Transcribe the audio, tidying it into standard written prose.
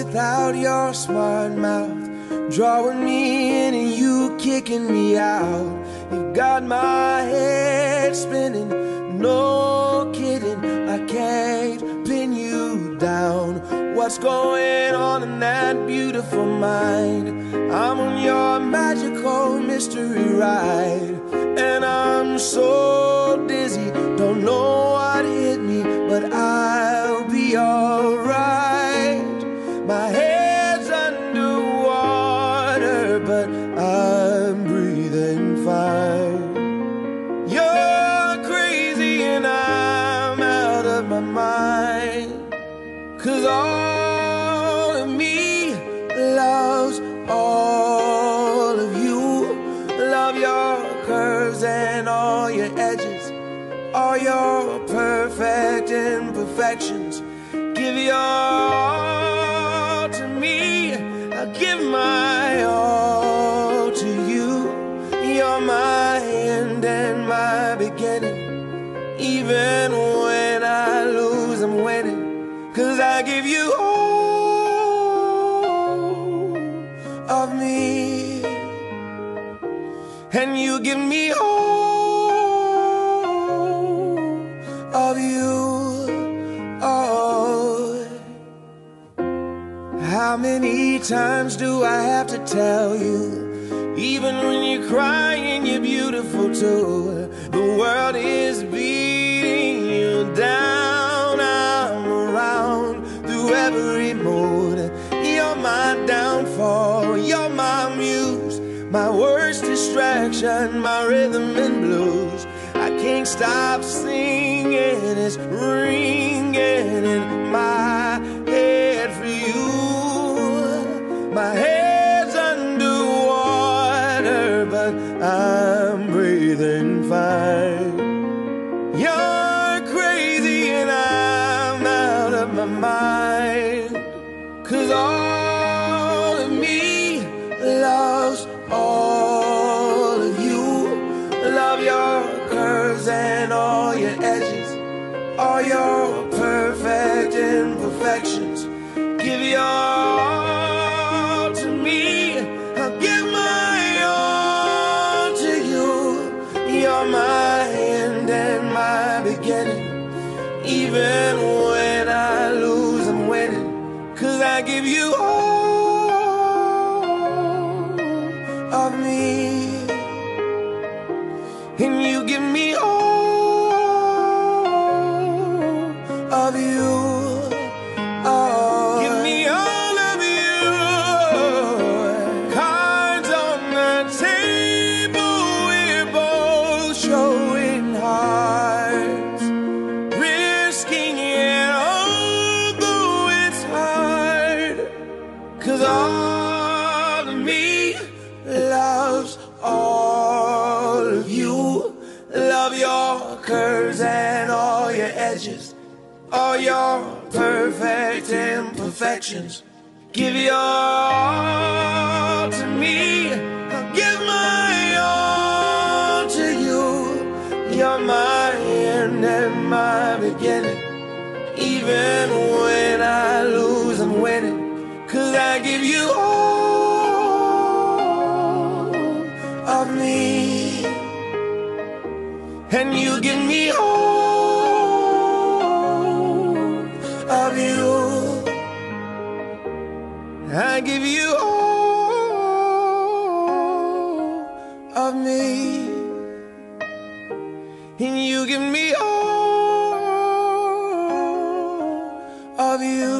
without your smart mouth, drawing me in and you kicking me out. You've got my head spinning, no kidding, I can't pin you down. What's going on in that beautiful mind? I'm on your magical mystery ride, and I'm so dizzy, don't know what hit me, but I'll be alright. My head's underwater, but I'm breathing fine. You're crazy and I'm out of my mind, 'cause all of me loves all of you. Love your curves and all your edges, all your perfect imperfections. Give your all to me, I'll give my all to you. You're my end and my beginning. Even when I lose, I'm winning, 'cause I give you all of me, and you give me all of you. Oh, how many times do I have to tell you, even when you're crying, you're beautiful too. The world is beating you down, I'm around through every mood. You're my downfall, you're my muse, my worst distraction, my rhythm and blues. I can't stop singing, it's ringing in my head for you. My head's underwater, but I'm breathing fine. You're crazy and I'm out of my mind, 'cause all of me loves all of you. Love your curves and all your edges, all your perfect imperfections. Give your all to me, I'll give my all to you. You're my end and my beginning. Even when I lose, I'm winning, 'cause I give you all of me, and you give me all of you. Oh, give me all of you. Cards on the table, we're both showing hearts, risking it although it's hard, 'cause all of me loves all of you. Love your curves and all your edges, all your perfect imperfections. Give your all to me, I'll give my all to you. You're my end and my beginning. Even when I lose, I'm winning, 'cause I give you all of me, and you give me all of you. I give you all of me, and you give me all of you.